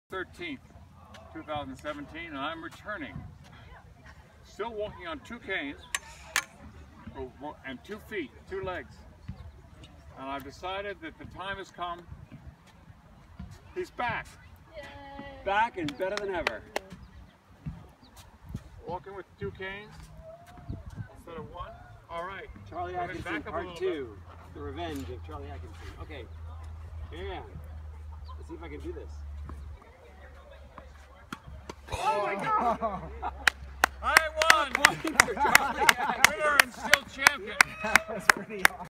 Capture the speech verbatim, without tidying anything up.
thirteenth, two thousand seventeen, and I'm returning. Still walking on two canes and two feet, two legs. And I've decided that the time has come. He's back. Yay. Back and better than ever. Walking with two canes instead of one. All right. Charlie Coming Atkinson, back up a part little two. The Revenge of Charlie Atkinson. Okay. Yeah. Let's see if I can do this. Oh my God! I won! Points for Charlie Atkinson. Winner and still champion. That was pretty awesome.